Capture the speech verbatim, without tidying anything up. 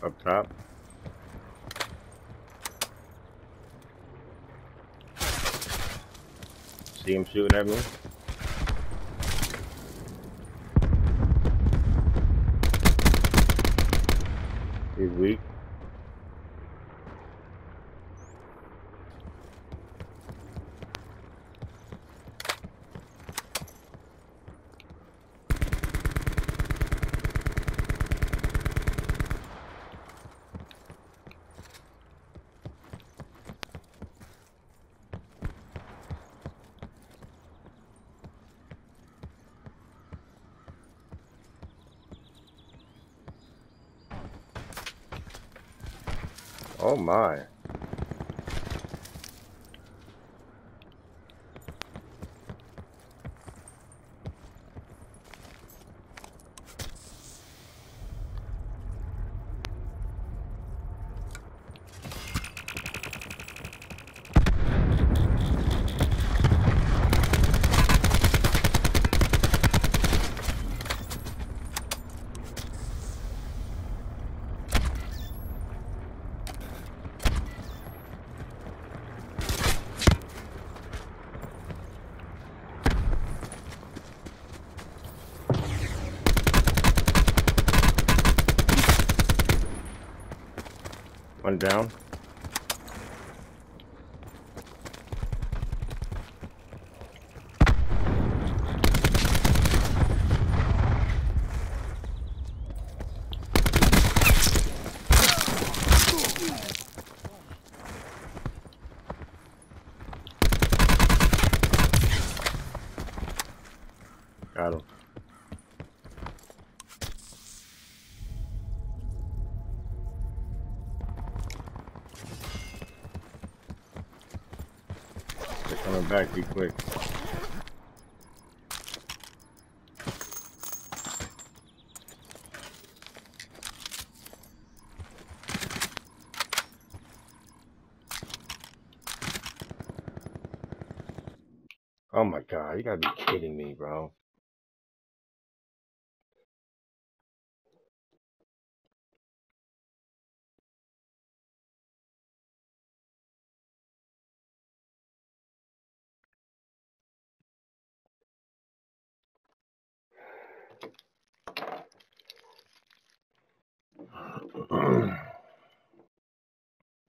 Up top. See him shooting at me. He's weak. Oh my. One down. Got him. They're coming back, be quick. Oh my god, you gotta be kidding me, bro.